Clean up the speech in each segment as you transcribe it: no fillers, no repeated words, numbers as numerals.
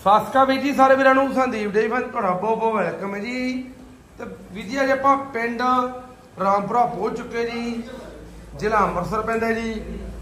ਸਾਸਕਾ ਵੀਰ ਜੀ ਸਾਰੇ ਵੀਰਾਂ ਨੂੰ ਸੰਦੀਪ ਡੇ ਫਨ ਤੁਹਾਡਾ ਬਹੁਤ ਬਹੁਤ ਵੈਲਕਮ ਹੈ ਜੀ। ਤੇ ਵੀਰ ਜੀ ਅੱਜ ਆਪਾਂ ਪਿੰਡ ਰਾਮਪੁਰਾ ਪਹੁੰਚ ਚੁੱਕੇ ਜੀ। ਜ਼ਿਲ੍ਹਾ ਅੰਮ੍ਰਿਤਸਰ ਪੈਂਦਾ ਜੀ,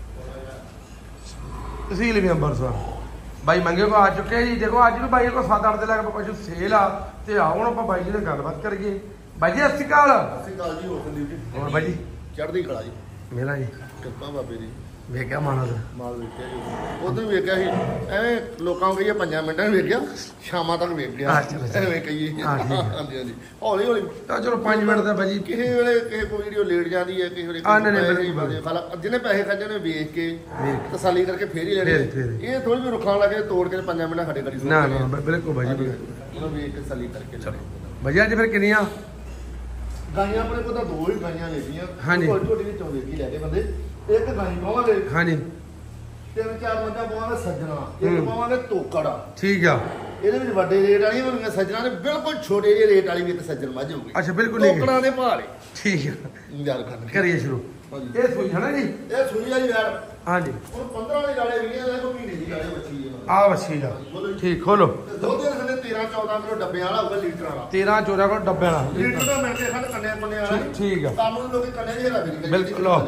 ਤਹਿਸੀਲ ਵੀ ਅੰਮ੍ਰਿਤਸਰ। ਬਾਈ ਮੰਗੇ ਕੋ ਆ ਚੁੱਕੇ ਜੀ। ਦੇਖੋ ਅੱਜ ਵੀ ਬਾਈ ਕੋ 7-8 ਦੇ ਲੱਗ ਪਸ਼ੂ ਸੇਲ ਆ ਤੇ ਆਉਣ ਆਪਾਂ ਬਾਈ ਜੀ ਨਾਲ ਗੱਲਬਾਤ ਕਰੀਏ। ਬਾਈ ਜੀ ਸਤਿ ਸ਼੍ਰੀ ਅਕਾਲ। ਸਤਿ ਸ਼੍ਰੀ ਅਕਾਲ ਜੀ। ਹੋਰ ਸੰਦੀਪ ਜੀ ਹੋਰ ਬਾਈ ਜੀ ਚੜ੍ਹਦੀ ਕਲਾ ਜੀ। ਮੇਲਾ ਜੀ ਕਿਰਪਾ ਬਾਬੇ ਦੀ। ਵੇਖਿਆ ਮਾਨਾ ਦਾ ਮਾਲ ਵੇਖਿਆ ਜੀ, ਉਦੋਂ ਵੇਖਿਆ ਸੀ ਐਵੇਂ ਲੋਕਾਂ ਨੂੰ ਕਹੀਏ 5 ਮਿੰਟਾਂ ਵਿੱਚ ਵੇਖਿਆ, ਸ਼ਾਮਾਂ ਤੱਕ ਵੇਖ ਗਿਆ ਐਵੇਂ ਕਹੀਏ। ਹਾਂਜੀ ਹਾਂਜੀ ਹੌਲੀ ਹੌਲੀ ਤਾਂ ਚਲੋ 5 ਮਿੰਟ ਦਾ ਬਾਈ ਜੀ। ਕਿਸੇ ਵੇਲੇ ਕਿਸੇ ਕੋਈ ਵੀਡੀਓ ਲੇਟ ਜਾਂਦੀ ਹੈ, ਕਿਸੇ ਵੇਲੇ ਜਿਹਨੇ ਪੈਸੇ ਖਰਚੇ ਨੇ ਵੇਖ ਕੇ ਤਸੱਲੀ ਕਰਕੇ ਫੇਰ ਹੀ ਲੈਣੇ। ਇਹ ਥੋੜੀ ਵੀ ਰੁੱਖਾਂ ਲੱਗੇ ਤੋੜ ਕੇ 5 ਮਿੰਟ ਸਾਡੇ ਕਰੀ ਨਾ ਨਾ ਬਿਲਕੁਲ ਬਾਈ ਜੀ, ਉਹਨੂੰ ਵੇਖ ਕੇ ਤਸੱਲੀ ਕਰਕੇ ਚਲੋ ਬਾਈ ਅੱਜ ਫਿਰ ਕਿੰਨੀਆਂ ਗਾਈਆਂ ਆਪਣੇ ਕੋਲ ਤਾਂ 2 ਹੀ ਗਾਈਆਂ ਲੈਣੀਆਂ। ਹਾਂਜੀ ਝੋਟੀ ਵਿੱਚੋਂ ਵੇਖੀ ਲੈ ਕੇ ਬੰਦੇ ਇੱਕ ਗਾਈ ਪਾਵਾਂਗੇ। ਹਾਂਜੀ 3-4 ਮੱਝਾਂ ਪਾਵਾਂਗੇ ਸੱਜਣਾ, ਇੱਕ ਪਾਵਾਂਗੇ ਤੋਕੜ। ਠੀਕ ਆ। ਇਹਦੇ ਵਿੱਚ ਵੱਡੇ ਰੇਟ ਵਾਲੀਆਂ ਹੋਣਗੀਆਂ ਸੱਜਣਾ ਦੇ, ਬਿਲਕੁਲ ਛੋਟੇ ਜਿਹੇ ਰੇਟ ਵਾਲੀ ਵੀ ਇੱਕ ਸੱਜਣ ਮੱਝ ਹੋਊਗੀ। ਅੱਛਾ ਬਿਲਕੁਲ ਤੋਕੜਾਂ ਦੇ ਭਾਅ ਨੇ। ਠੀਕ ਆ ਯਾਰ ਕਰਨ ਕਰੀਏ ਸ਼ੁਰੂ। ਇਹ ਸੂਈ ਹੈ ਨਾ ਜੀ? ਇਹ ਸੂਈ ਵਾਲੀ ਯਾਰ। ਹਾਂਜੀ ਹੁਣ 15 ਵਾਲੀ ਗਾਲੇ ਵੀ ਨੇ, ਕੋਈ ਮਹੀਨੇ ਦੀ ਗਾਲੇ ਬੱਚੀ ਹੈ। ਆ ਬੱਚੀ ਦਾ ਠੀਕ ਖੋਲੋ। ਦੁੱਧ ਦੇ ਥੱਲੇ 13-14 ਕਿਲੋ ਡੱਬਿਆਂ ਵਾਲਾ ਹੋਊਗਾ, ਲੀਟਰ ਵਾਲਾ। 13-14 ਕਿਲੋ ਡੱਬਿਆਂ ਵਾਲਾ ਲੀਟਰ ਦਾ ਮਿੰਟ ਦੇ ਖੰਡ ਕੰਨੇ ਪੰਨੇ ਵਾਲਾ। ਠੀਕ ਆ। ਕੰਮ ਨੂੰ ਲੋਕੀ ਕੰਨੇ ਜਿਹੇ ਲੱਗਦੇ ਬਿਲਕੁਲ। ਲੋ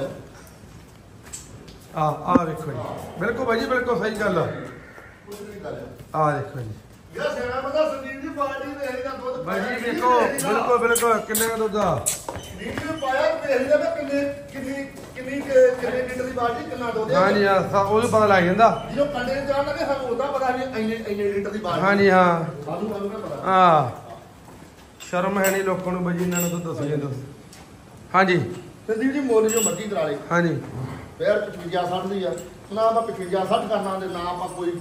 ਆ ਵੇਖੋ ਜੀ, ਬਿਲਕੁਲ ਭਾਈ ਜੀ ਬਿਲਕੁਲ ਸਹੀ ਗੱਲ ਆ। ਆ ਦੇਖੋ ਜੀ ਯਾਰ ਸਿਆਣਾ ਬੰਦਾ ਸੰਦੀਪ ਦੀ ਬਾਲਟੀ ਵੇਖ ਦਾ ਦੁੱਧ ਭਾਈ ਜੀ ਵੇਖੋ ਬਿਲਕੁਲ ਬਿਲਕੁਲ ਕਿੰਨੇ ਦਾ ਦੁੱਧ ਆ। ਲੀਟਰ ਪਾਇਆ ਵੇਖ ਲਿਆ ਮੈਂ ਕਿੰਨੇ ਲੀਟਰ ਦੀ ਬਾਲਟੀ ਕਿੰਨਾ ਦੁੱਧ ਹੈ। ਹਾਂਜੀ ਹਾਂ ਉਹ ਵੀ ਪਤਾ ਲੱਗ ਜਾਂਦਾ ਜਦੋਂ ਕੰਡੇ ਜਾਣ ਲੱਗੇ ਸਾਨੂੰ ਉਹਦਾ ਪਤਾ ਵੀ ਇੰਨੇ ਲੀਟਰ ਦੀ ਬਾਲਟੀ। ਹਾਂਜੀ ਹਾਂ ਸਾਨੂੰ ਨਾ ਪਤਾ। ਹਾਂ ਸ਼ਰਮ ਹੈ ਨਹੀਂ ਲੋਕਾਂ ਨੂੰ ਭਾਈ ਜੀ, ਇਹਨਾਂ ਨੂੰ ਤਾਂ ਦੱਸ ਜਾਂਦਾ। ਹਾਂਜੀ ਸੰਦੀਪ ਜੀ ਮੁੱਲ ਜੋ ਮਰਜ਼ੀ ਕਰਾ ਲੇ। ਹਾਂਜੀ ਫੇਰ 55-60 ਦੀ ਆ ਨਾ, ਆਪਾਂ 55-60 ਕਰਨਾ ਤੇ ਨਾ ਆਪਾਂ ਕੋਈ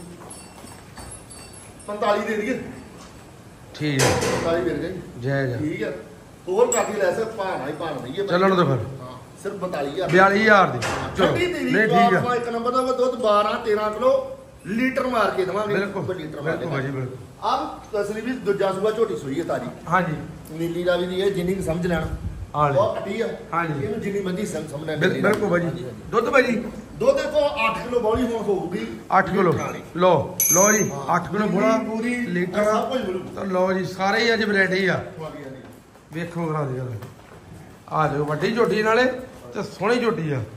45 ਦੇ ਦਈਏ। ਠੀਕ ਹੈ 45 ਦੇ ਦੇ ਜੈ ਜੈ। ਠੀਕ ਹੈ ਹੋਰ ਕਾਫੀ ਲੈ ਸੇ ਭਾਣਾ ਹੀ ਭਾਣ ਦਈਏ। ਚੱਲਣ ਦੋ ਫਿਰ। ਹਾਂ ਸਿਰਫ 42,000 42,000 ਦੀ। ਚਲੋ ਨਹੀਂ ਠੀਕ ਆ। ਇੱਕ ਨੰਬਰ ਦਾ ਦੁੱਧ 12-13 ਕਿਲੋ ਲੀਟਰ ਮਾਰ ਕੇ ਦਵਾਂਗੇ। ਬਿਲਕੁਲ ਲੀਟਰ ਮਾਰ ਕੇ ਭਾਜੀ ਬਿਲਕੁਲ। ਆਹ ਅਸਲੀ ਵੀ ਦੂਜਾ ਸੂਆ ਝੋਟੀ ਸੂਈ ਹੈ ਤਾਜੀ। ਹਾਂਜੀ ਨੀਲੀ ਦਾ ਵੀ ਦੀ ਹੈ, ਜਿੰਨੀ ਸਮਝ ਲੈਣ ਬਹੁਤ ਕੱਟੀ ਆ। ਹਾਂਜੀ ਇਹਨੂੰ ਜਿੰਨੀ ਮਰਜ਼ੀ ਸਮਝਣਾ। ਬਿਲਕੁਲ ਭਾਜੀ। ਦੁੱਧ ਭਾਜੀ ਦੁੱਧ ਦੇਖੋ 8 ਕਿਲੋ ਬੋਲੀ ਹੁਣ ਹੋਊਗੀ। 8 ਕਿਲੋ ਲੋ ਜੀ 8 ਕਿਲੋ ਬੋਲਾ ਲੀਟਰ ਤਾਂ ਲੋ ਜੀ ਸਾਰੇ ਹੀ ਅੱਜ ਵੈਰਾਈਟੀ ਆ। ਵੇਖੋ ਕਰਾ ਦੇ ਆ ਜਾਓ ਵੱਡੀ ਝੋਟੀ ਨਾਲੇ ਤੇ ਸੋਹਣੀ ਝੋਟੀ ਆ।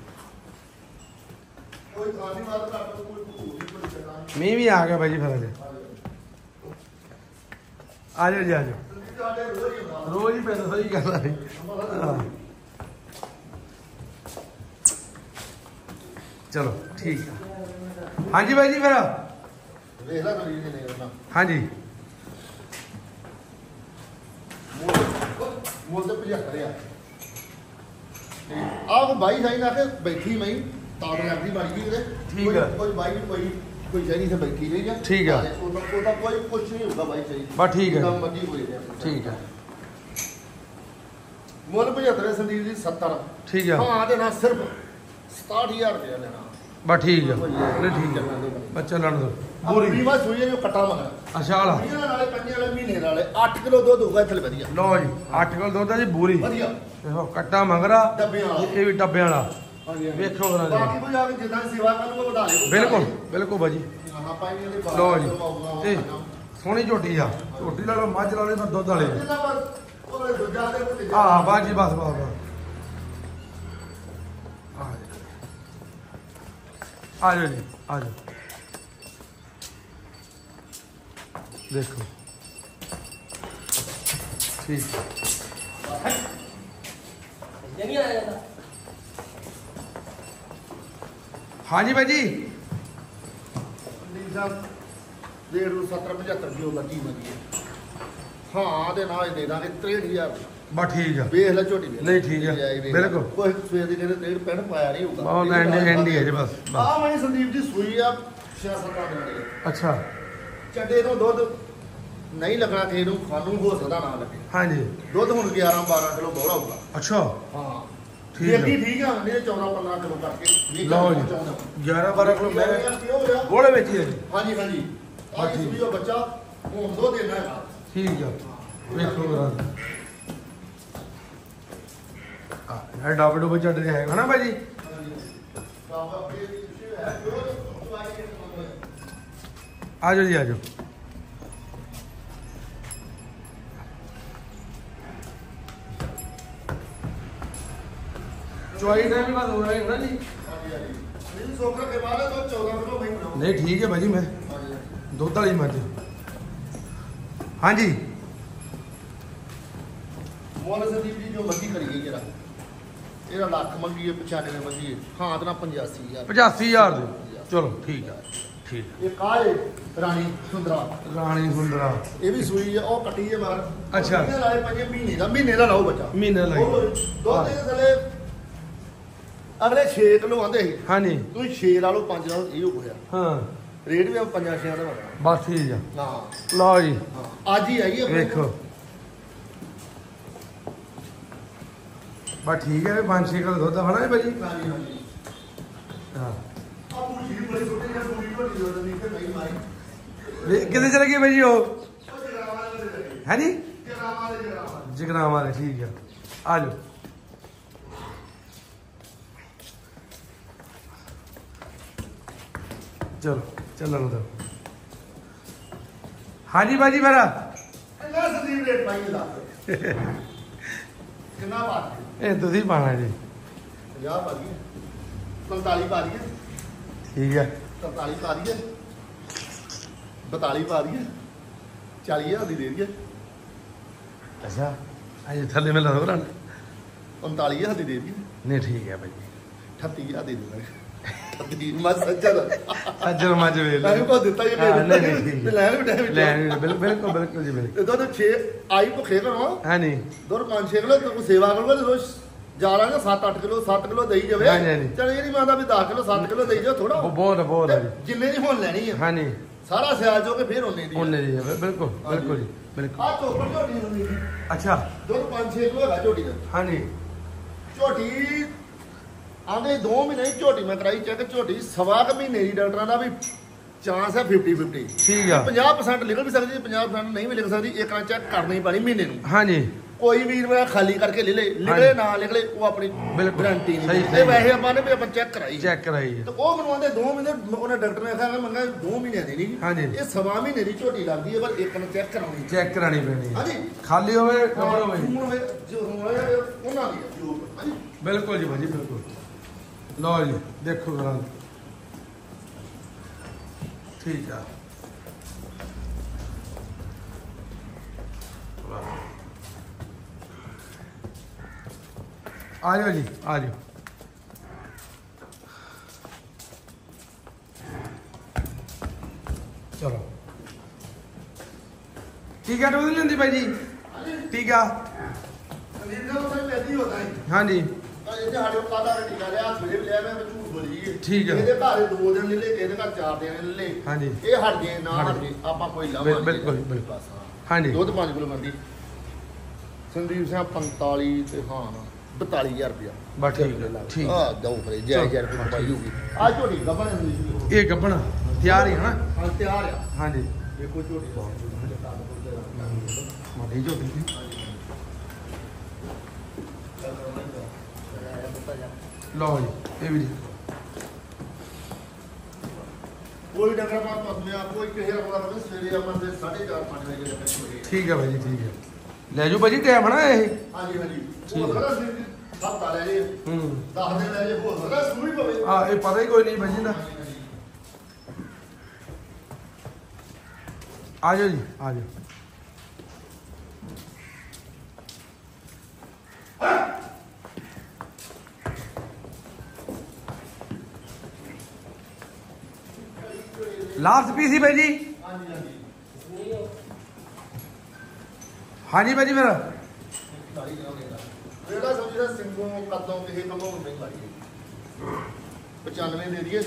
ਮੀਂਹ ਵੀ ਆ ਗਿਆ ਭਾਈ ਜੀ ਫਿਰ ਅੱਜ। ਆ ਜਾਓ ਜੀ ਆ ਜਾਓ। ਰੋਜ਼ ਹੀ ਪੈਸਾ ਸਹੀ ਕਰਦਾ ਹੈ। ਚਲੋ ਠੀਕ ਆ। ਹਾਂਜੀ ਬਾਈ ਜੀ ਫਿਰ ਵੇਖ ਲੈ ਕਰੀ ਨੇ ਉਹਨਾਂ। ਹਾਂਜੀ ਮੁੱਲ ਤੇ 75 ਆ। ਆਹ ਬਾਈ ਸਾਈ ਨਾ ਕੇ ਬੈਠੀ ਮੈਂ ਤਾਂ ਲੱਗਦੀ ਮਾਰੀ ਗਈ ਉਹਦੇ। ਠੀਕ ਆ। ਕੋਈ ਬਾਈ ਕੋਈ ਸ਼ਹਿਰੀ ਸੇ ਬੈਠੀ ਰਹੀ ਆ। ਠੀਕ ਆ। ਉਹਦਾ ਕੋਈ ਕੁਝ ਨਹੀਂ ਹੋਊਗਾ ਬਾਈ ਸਹੀ। ਬਸ ਠੀਕ ਹੈ ਕੰਮ ਮੱਜੀ ਹੋਈ ਰਿਹਾ। ਠੀਕ ਹੈ ਮੁੱਲ 75 ਸੰਦੀਪ ਜੀ 70। ਠੀਕ ਆ। ਹਾਂ ਦੇ ਨਾਲ ਸਿਰਫ 67,000 ਰੁਪਏ ਲੈਣਾ। ਬਸ ਠੀਕ ਆ। ਨਹੀਂ ਠੀਕ ਆ ਬਸ ਚੱਲਣ ਦੋ। ਪੂਰੀ ਵੀਵਾ ਸੂਈ ਜੋ ਕੱਟਾ ਮਗਰ ਅਸ਼ਾਲਾ ਇਹਨਾਂ ਨਾਲੇ ਪੰਜੇ ਵਾਲੇ ਮਹੀਨੇ ਨਾਲੇ 8 ਕਿਲੋ ਦੁੱਧ ਹੋਊਗਾ ਇੱਥੇ ਵਧੀਆ। ਲਓ ਜੀ 8 ਕਿਲੋ ਦੁੱਧ ਆ ਜੀ ਬੂਰੀ ਵਧੀਆ। ਦੇਖੋ ਕੱਟਾ ਮੰਗਰਾ ਡੱਬਿਆਂ ਵਾਲਾ, ਇਹ ਵੀ ਡੱਬਿਆਂ ਵਾਲਾ। ਹਾਂਜੀ ਵੇਖੋ ਕਰਾ ਦੇ ਬਾਕੀ ਕੋਈ ਆ ਕੇ ਜਿੱਦਾਂ ਸੇਵਾ ਕਰੂਗਾ ਵਧਾ ਲਿਓ। ਬਿਲਕੁਲ ਬਿਲਕੁਲ ਬਾਜੀ। ਹਾਂ ਪਾਣੀ ਦੇ ਬਾਅਦ ਲਓ ਜੀ ਇਹ ਸੋਹਣੀ ਝੋਟੀ ਆ। ਝੋਟੀ ਲਾ ਲਓ ਮੱਝ ਲਾ ਲਓ ਤਾਂ ਦੁੱਧ ਵਾਲੇ ਹਾਂ ਬਾਜੀ ਬਸ ਬਸ ਆ ਜਾਓ ਜੀ ਆ ਜਾਓ। ਦੇਖੋ ਠੀਕ ਹਾਂਜੀ ਭਾਈ ਜੀ। 70-75 ਕਿਲੋ ਮੱਝੀ ਮੱਝੀ ਹਾਂ ਦੇ ਨਾਲ ਦੇ ਦਾਂਗੇ 63,000। ਬਸ ਠੀਕ ਆ। ਵੇਖ ਲੈ ਝੋਟੀ ਨਹੀਂ ਠੀਕ ਆ ਬਿਲਕੁਲ। ਕੋਈ ਸਵੇਰ ਦੀ ਕਹਿੰਦੇ 63 ਪੈਣ ਪਾਇਆ ਨਹੀਂ ਹੋਊਗਾ। ਬਹੁਤ ਐਂਡ ਹੀ ਹੈ ਜੀ ਬਸ। ਆਹ ਮੈਂ ਸੰਦੀਪ ਜੀ ਸੂਈ ਆ 6-7 ਦਿਨਾਂ ਦੀ। ਅੱਛਾ ਚੱਡੇ ਤੋਂ ਦੁੱਧ ਨਹੀਂ ਲੱਗਣਾ ਕਿਸੇ ਨੂੰ, ਖਾਨੂੰ ਹੋ ਸਕਦਾ ਨਾ ਲੱਗੇ। ਹਾਂਜੀ ਦੁੱਧ ਹੁਣ 11-12 ਕਿਲੋ ਬੋਲਾ ਹੋਊਗਾ। ਅੱਛਾ ਹਾਂ ਠੀਕ ਆ। ਠੀਕ ਆ ਨਹੀਂ 14-15 ਕਿਲੋ ਕਰਕੇ ਲਓ ਜੀ 11-12 ਕਿਲੋ ਮੈਂ ਗੋਲੇ ਵਿੱਚ ਹੀ ਹੈ ਜੀ। ਹਾਂਜੀ ਹਾਂਜੀ ਆਹ ਸੂਈ ਉਹ ਬੱਚਾ ਹੁਣ ਦੁੱਧ ਦੇਣਾ ਹੈ। ਠੀਕ ਆ ਵੇਖੋ ਆ ਡੱਬ ਡੁੱਬ ਚੱਡੇ ਹੈਗਾ ਨਾ ਭਾਜੀ। आ जाओ जी आ जाओ। ਚੁਆਈ ਦਾ ਵੀ ਬਾਤ ਹੋ ਰਿਹਾ ਹੈ ਨਾ ਜੀ। ਹਾਂਜੀ ਹਾਂਜੀ ਨਹੀਂ ਸੋਕਰ ਕੇ ਬਾਅਦ ਤੋਂ 14 ਕਿਲੋ ਮਹੀਂ ਬਣਾਓ। ਨਹੀਂ ਠੀਕ ਹੈ ਭਾਜੀ, ਮੈਂ ਦੁੱਧ ਵਾਲੀ ਮੱਝ। ਹਾਂਜੀ ਮੁੱਲ ਸੰਦੀਪ ਜੀ ਜੋ ਮਰਜ਼ੀ ਕਰੀ ਗਈ ਜਰਾ ਇਹਦਾ ਲੱਖ ਮੰਗੀ ਹੈ 95 ਮੰਗੀ ਹੈ ਹਾਂ ਤੇ ਨਾ 85000 85,000 ਦੇ। ਚਲੋ ਠੀਕ ਹੈ ਠੀਕ। ਇਹ ਕਾਲੇ ਰਾਣੀ ਸੁੰਦਰਾ ਰਾਣੀ ਸੁੰਦਰਾ ਇਹ ਵੀ ਸੂਈ ਹੈ ਉਹ ਕੱਟੀ ਹੈ ਬਾਹਰ। ਅੱਛਾ। ਇਹਨੇ ਲਾਏ ਪੰਜੇ ਮਹੀਨੇ ਦਾ ਲਾਓ ਬੱਚਾ। ਮਹੀਨੇ ਲਾਈ। ਦੁੱਧ ਦੇ ਥੱਲੇ ਅਗਲੇ 6 ਕਿਲੋ ਆਂਦੇ ਸੀ। ਹਾਂਜੀ ਤੁਸੀਂ 6 ਲਾ ਲਓ 5 ਲਾ ਲਓ ਇਹ ਹੋ ਗਿਆ। ਹਾਂ ਰੇਟ ਵੀ 5-6 ਦਾ ਹੋਣਾ। ਬਸ ਠੀਕ ਆ। ਹਾਂ ਲਓ ਜੀ ਹਾਂ ਅੱਜ ਹੀ ਆਈ ਹੈ ਵੇਖੋ ਬਸ ਠੀਕ ਹੈ। 5-6 ਕਿਲੋ ਦੁੱਧ ਆ ਹਨਾ ਭਾਜੀ। ਹਾਂਜੀ ਹਾਂਜੀ ਹਾਂ ਆ ਪੂਰੀ ਬੜੀ ਛੋਟੀ ਜਿਹੀ ਪੂਰੀ ਵੱਡੀ ਦੁੱਧ ਨਹੀਂ ਤੇ ਨਹੀਂ ਮਾਰੀ। ਕਿੱਥੇ ਚਲੇ ਗਏ ਭਾਜੀ ਉਹ? ਉਹ ਜਗਰਾਵਾਂ ਦੇ ਲੱਗੇ। ਹੈ ਜੀ ਜਗਰਾਵਾਂ ਦੇ ਜਗਰਾਵਾਂ ਦੇ। ਠੀਕ ਆ ਆ ਜਾਓ। ਚਲੋ ਚੱਲਣ ਦੋ। ਹਾਂਜੀ ਭਾਜੀ ਮੇਰਾ ਕਿੰਨਾ ਸੰਦੀਪ ਰੇਟ ਪਾਈ ਦਾ ਕਿੰਨਾ ਬਾਤ ਇਹ ਤੁਸੀਂ ਪਾਣਾ ਜੀ। 50 ਪਾ ਦਈਏ 45 ਪਾ ਦਈਏ ਠੀਕ ਹੈ 43 ਪਾ ਦਈਏ 42 ਪਾ ਦਈਏ 40,000 ਦੀ ਦੇ ਦਈਏ। ਅੱਛਾ ਅਜੇ ਥੱਲੇ ਮੈਂ ਲਾ ਦੋ 39,000 ਦੀ ਦੇ ਦਈਏ। ਨਹੀਂ ਠੀਕ ਹੈ ਭਾਜੀ 38,000 ਦੇ ਦੇਵਾਂਗੇ। ਮੱਝ ਸੱਜਰ ਅੱਜਰ ਮੱਝ ਵੇਲੇ ਮੈਂ ਕੋ ਦਿੱਤਾ ਹੀ ਨਹੀਂ ਨਹੀਂ ਠੀਕ ਤੇ ਲੈਣ ਵੀ ਟਾਈਮ ਲੈਣ ਬਿਲਕੁਲ ਬਿਲਕੁਲ ਜੀ ਬਿਲਕੁਲ। ਇਹ ਦੁੱਧ 6 ਆਈ ਭੁੱਖੇ ਕਰੋ ਹਾਂ ਨਹੀਂ ਦੁੱਧ 5-6 ਕਿਲੋ ਕੋਈ ਸੇਵਾ ਕਰੋਗੇ ਤੇ ਰੋਜ਼ ਜਾ ਲਾਂਗੇ 7-8 ਕਿਲੋ 7 ਕਿਲੋ ਦੇਈ ਜਾਵੇ। ਹਾਂਜੀ, ਹਾਂਜੀ। ਚਲ ਇਹ ਨਹੀਂ ਮੰਨਦਾ ਵੀ 10 ਕਿਲੋ 7 ਕਿਲੋ ਦੇਈ ਜਾਓ ਥੋੜਾ ਬਹੁਤ ਆ ਜੀ। ਜਿੰਨੇ ਦੀ ਹੁਣ ਲੈਣੀ ਆ ਹਾਂ ਨਹੀਂ ਸਾਰਾ ਸਿਆਲ ਜੋ ਕੇ ਫੇਰ ਉਹਨੇ ਦੀ ਉਹਨੇ ਜੀ ਬਿਲਕੁਲ ਬਿਲਕੁਲ ਜੀ ਬਿਲਕੁਲ। ਆ ਚੋਪੜ ਝੋਟੀ ਹੁੰਦੀ ਅੱਛਾ ਦੁੱਧ 5-6 ਕਿਲੋ ਹੈਗਾ ਝੋਟੀ ਦਾ। ਹਾਂ ਨਹੀਂ ਝੋਟੀ ਆਂਦੇ 2 ਮਹੀਨੇ ਦੀ ਝੋਟੀ ਮੈਂ ਕਰਾਈ ਚੈੱਕ ਝੋਟੀ ਸਵਾ ਕੁ ਮਹੀਨੇ ਦੀ ਡਾਕਟਰਾਂ ਦਾ ਵੀ ਚਾਂਸ ਹੈ 50-50। ਠੀਕ ਆ 50% ਨਿਕਲ ਵੀ ਸਕਦੀ 50% ਨਹੀਂ ਵੀ ਨਿਕਲ ਸਕਦੀ। ਇੱਕ ਨਾਲ ਚੈੱਕ ਕਰਨੀ ਪੈਣੀ ਮਹੀਨੇ ਨੂੰ। ਹਾਂ ਜੀ ਕੋਈ ਵੀਰ ਮੇਰਾ ਖਾਲੀ ਕਰਕੇ ਲੈ ਲੇ ਨਿਕਲੇ ਨਾ ਨਿਕਲੇ ਉਹ ਆਪਣੀ ਬਿਲਕੁਲ। ਗਾਰੰਟੀ ਸਹੀ, ਨਹੀਂ। ਸਹੀ। ਤੇ ਵੈਸੇ ਆਪਾਂ ਨੇ ਵੀ ਆਪਾਂ ਚੈੱਕ ਕਰਾਈ ਚੈੱਕ ਕਰਾਈ ਤੇ ਉਹ ਮੈਨੂੰ ਆਂਦੇ 2 ਮਹੀਨੇ ਉਹਨੇ ਡਾਕਟਰ ਨੇ ਆਖਿਆ ਮੰਗਾ 2 ਮਹੀਨਿਆਂ ਦੀ ਨਹੀਂ। ਹਾਂਜੀ। ਇਹ ਸਵਾ ਮਹੀਨੇ ਦੀ ਝੋਟੀ ਲੱਗਦੀ ਹੈ ਪਰ ਇੱਕ ਨੂੰ ਚੈੱਕ ਕਰਾਉਣੀ। ਚੈੱਕ ਕਰਾਣੀ ਪੈਣੀ ਹੈ। ਹਾਂਜੀ ਖਾਲੀ ਹੋਵੇ ਕਮਰ ਹੋਵੇ ਜੋ ਹੋਇਆ ਉਹਨਾਂ ਦੀ ਹੈ ਜੋ ਹਾਂਜੀ ਬਿਲਕੁਲ ਜੀ ਭਾਜੀ ਬਿਲਕੁਲ। ਲਓ ਜੀ ਦੇਖੋ ਕਰਾਂ ਠੀਕ ਆ। ਆ ਜਾਓ ਜੀ ਆ ਜਾਓ। ਚਲੋ ਠੀਕ ਆ ਡੋਜ਼ ਲੈਂਦੀ ਭਾਈ ਜੀ। ਠੀਕ ਆ ਅਮੀਰ ਦਾ ਉਹ ਪੈਦੀ ਹੁੰਦਾ ਹੈ। ਹਾਂਜੀ ਇਹ ਸਾਡੇ ਕਾਦਾ ਟੀਕਾ ਲਿਆ ਸਵੇਰੇ ਵੀ ਲਿਆ ਮੈਂ ਝੂਠ ਬੋਲੀ। ਠੀਕ ਹੈ। ਇਹਦੇ ਘਰ 2 ਦਿਨ ਲੈ ਲੇ ਇਹਦੇ ਘਰ 4 ਦਿਨ ਲੈ ਲੇ। ਹਾਂਜੀ ਇਹ ਹਟ ਜੇ ਨਾ ਹਟ ਜੇ ਆਪਾਂ ਕੋਈ ਲਾਵਾਂਗੇ। ਬਿਲਕੁਲ ਬਿਲਕੁਲ। ਹਾਂਜੀ ਦੁੱਧ 5 ਕਿਲੋ ਮੰਡੀ ਸੰਦੀਪ ਸਿੰਘ 45 ਤੇ ਹਾਂ 42000 ਰੁਪਇਆ ਬਸ ਠੀਕ ਹੈ ਠੀਕ ਆ ਦੋ ਫਰੇ ਜੈ ਜੈ ਰੁਪਏ ਪਾਈ ਹੋਊਗੀ। ਆ ਝੋਟੀ ਗੱਬਣ ਹੁੰਦੀ ਇਹ ਗੱਬਣਾ ਤਿਆਰ ਹੀ ਹਨਾ। ਹਾਂ ਤਿਆਰ ਆ। ਹਾਂਜੀ ਦੇਖੋ ਝੋਟੀ ਮਾੜੀ ਝੋਟੀ ਸੀ। ਲਓ ਜੀ ਇਹ ਵੀ ਕੋਈ ਡੰਗਰ ਮਾਰ ਪਸਮਿਆ ਕੋਈ ਕਿਸੇ ਰਕਮ ਦਾ ਸਵੇਰੇ ਆਪਾਂ ਦੇ 4:30-5 ਵਜੇ ਤੱਕ ਛੋੜੇ। ਠੀਕ ਹੈ ਭਾਈ ਜੀ ਠੀਕ ਹੈ। ਲੈ ਜਾਓ ਭਾਜੀ ਟਾਈਮ ਨਾ ਇਹ। ਹਾਂਜੀ ਹਾਂਜੀ ਠੀਕ ਉਹ ਹੈ। ਸਾਰਾ ਸਿਰ ਹਫਤਾ ਲੈ ਜੇ 10 ਦਿਨ ਲੈ ਜੇ ਹੋਰ ਸਾਰਾ ਸੂਈ ਪਵੇ। ਆ ਇਹ ਪਤਾ ਹੀ ਕੋਈ ਨਹੀਂ ਭਾਜੀ ਦਾ। ਆ ਜਾਓ ਜੀ ਆ ਜਾਓ। ਲਾਸਟ ਪੀਸ ਹੀ ਭਾਈ ਜੀ। ਹਾਂਜੀ ਹਾਂਜੀ ਹਾਂਜੀ ਭਾਜੀ ਮੇਰਾ ਸਾਰੀ ਜਗ੍ਹਾ ਲੈਂਦਾ ਜਿਹੜਾ ਸਮਝਦਾ ਸਿੰਘੋਂ ਕਦੋਂ ਕਿਸੇ ਕੰਮੋਂ ਨਹੀਂ ਲਾਈ 95 ਦੇ ਦਈਏ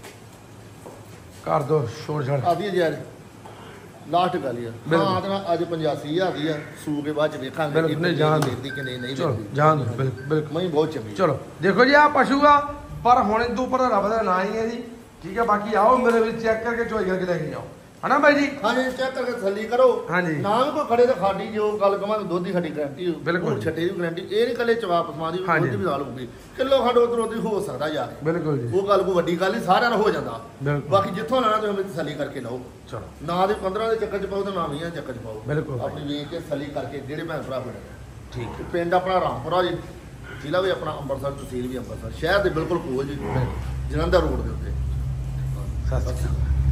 ਕਰ ਦੋ ਛੋੜ ਛੜ। ਆਦੀ ਯਾਰ ਲਾਸਟ ਗੱਲ ਹੀ ਆ। ਬਿਲਕੁਲ। ਹਾਂ ਤਾਂ ਅੱਜ 85000 ਦੀ ਆ ਸੂ ਕੇ ਬਾਅਦ ਚ ਵੇਖਾਂਗੇ ਬਿਲਕੁਲ, ਨਹੀਂ, ਜਾਣ ਦਿਓ। ਮਿਲਦੀ ਕਿ ਨਹੀਂ ਚਲੋ ਮਿਲਦੀ। ਜਾਣ ਦੋ ਬਿਲਕੁਲ ਬਿਲਕੁਲ। ਮੈਂ ਬਹੁਤ ਚੰਗੀ। ਚਲੋ ਦੇਖੋ ਜੀ ਆ ਪਸ਼ੂ ਆ ਪਰ ਹੁਣ ਇਹ ਤੋਂ ਉੱਪਰ ਰੱਬ ਦਾ ਨਾਂ ਹੀ ਹੈ ਜੀ। ਠੀਕ ਹੈ ਬਾਕੀ ਆਓ ਮੇਰੇ ਵਿੱਚ ਚੈੱਕ ਕਰਕੇ ਚੋਈ ਕਰਕੇ ਲੈ ਕੇ ਜਾਓ ਹਨਾ ਭਾਈ ਜੀ। ਹਾਂਜੀ ਚੈੱਕ ਕਰਕੇ ਥੱਲੀ ਕਰੋ। ਹਾਂਜੀ। ਨਾ ਵੀ ਕੋਈ ਖੜੇ ਤਾਂ ਖਾਡੀ ਜੋ ਗੱਲ ਕਵਾਂਗੇ ਦੁੱਧ ਦੀ ਸਾਡੀ ਗਾਰੰਟੀ ਬਿਲਕੁਲ। ਛੱਡੇ ਦੀ ਗਾਰੰਟੀ ਇਹ ਨਹੀਂ ਕੱਲੇ ਚਵਾ ਪਸਮਾ ਦੀ ਹਾਂਜੀ। ਦੁੱਧ ਵੀ ਨਾਲ ਹੋਊਗੀ ਕਿਲੋ ਖੰਡ ਉਧਰ ਉਧਰ ਹੋ ਸਕਦਾ ਯਾਰ। ਬਿਲਕੁਲ ਜੀ ਉਹ ਗੱਲ ਕੋਈ ਵੱਡੀ ਗੱਲ ਨਹੀਂ ਸਾਰਿਆਂ ਨਾਲ ਹੋ ਜਾਂਦਾ। ਬਿਲਕੁਲ। ਬਾਕੀ ਜਿੱਥੋਂ ਲੈਣਾ ਤੁਸੀਂ ਮੇਰੀ ਤਸੱਲੀ ਕਰਕੇ ਲਓ। ਚਲੋ ਨਾ ਦੇ 15 ਦੇ ਚੱਕਰ ਚ ਪਾਓ ਤੇ ਨਾ 20 ਚੱਕਰ ਚ ਪਾਓ। ਬਿਲਕੁਲ। ਆਪਣੀ ਵੇਚ ਕੇ ਤਸੱਲੀ ਕਰਕੇ ਜਿਹੜੇ ਭੈਣ ਭਰਾ ਬਣੇ ਠੀਕ ਪਿੰਡ ਆਪਣਾ ਰਾਮਪੁਰਾ ਜੀ ਜ਼ਿਲ੍ਹਾ ਵੀ ਆਪਣਾ ਅੰਮ੍ਰਿਤਸਰ, ਤਹਿਸੀਲ ਵੀ ਅੰਮ੍ਰਿਤਸਰ, ਸ਼ਹਿਰ ਦੇ ਬਿਲਕੁਲ ਕੋਲ ਜੀ, ਜਲੰਧਰ ਰੋਡ ਦੇ ਉੱਤੇ। ਸਤਿ ਸ਼੍ਰੀ ਅਕਾਲ।